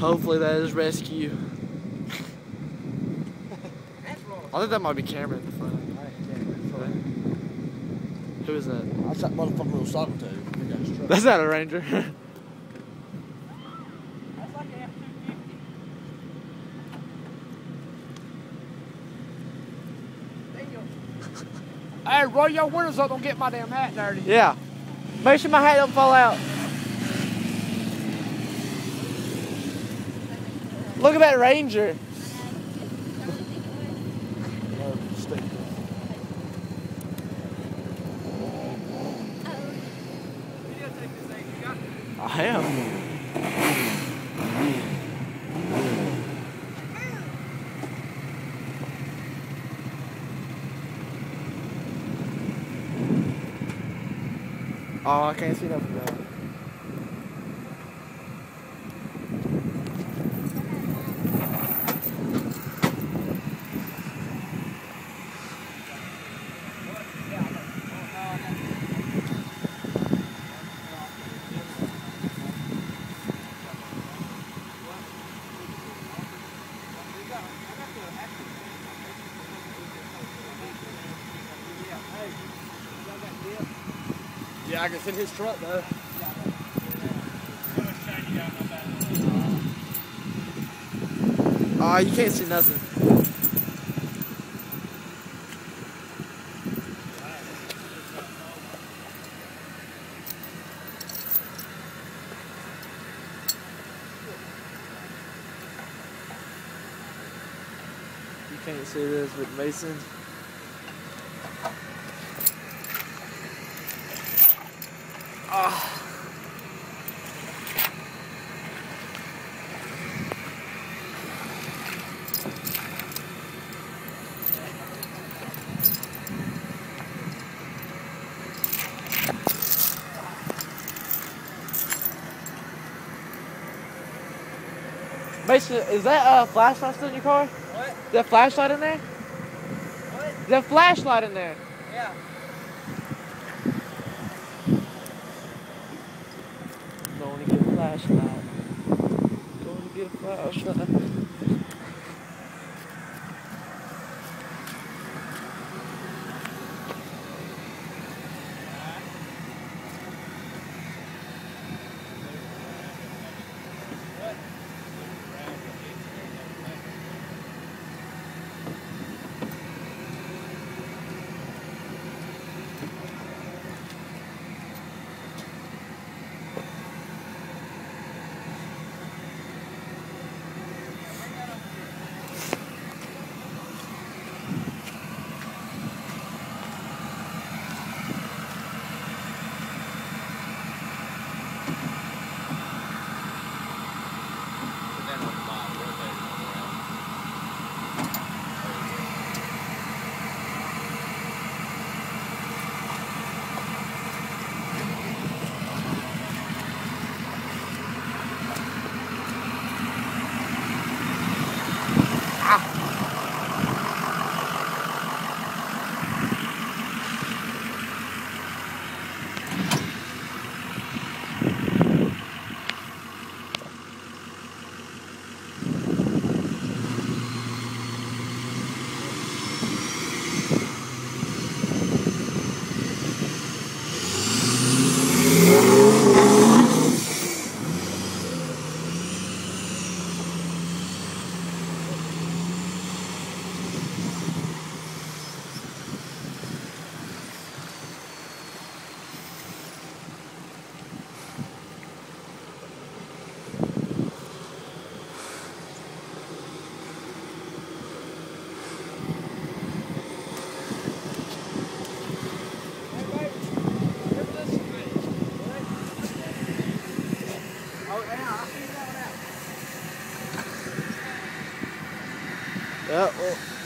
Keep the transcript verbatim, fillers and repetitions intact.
Hopefully that is rescue. I think that might be Cameron in the front. Who is that? That's that motherfucking little soccer too. That's not a Ranger. That's like an F two fifty. Hey, roll your windows up, don't get my damn hat dirty. Yeah. Make sure my hat don't fall out. Look at that Ranger. I am. Oh, I can't see nothing now. Yeah, I can sit in his truck though. Oh, you can't see nothing. You can't see this with Mason. Ah. Mason, is that a uh, flashlight still in your car? What? Is that flashlight in there? What? Is that flashlight in there? Yeah. Going to get a flashlight. Going to get a flashlight. Yeah, well.